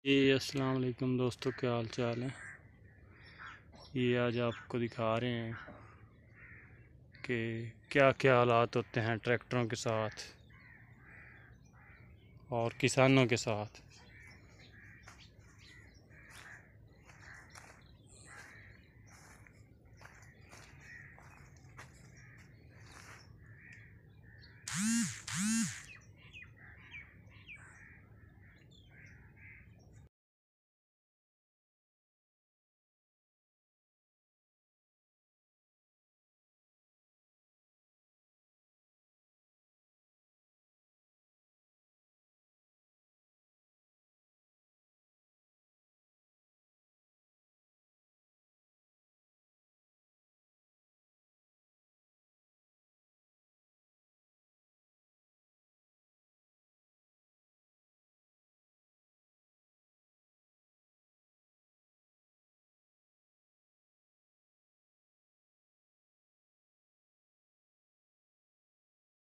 ये अस्सलाम वालेकुम दोस्तों, क्या हाल चाल है। ये आज आपको दिखा रहे हैं कि क्या क्या हालात होते हैं ट्रैक्टरों के साथ और किसानों के साथ।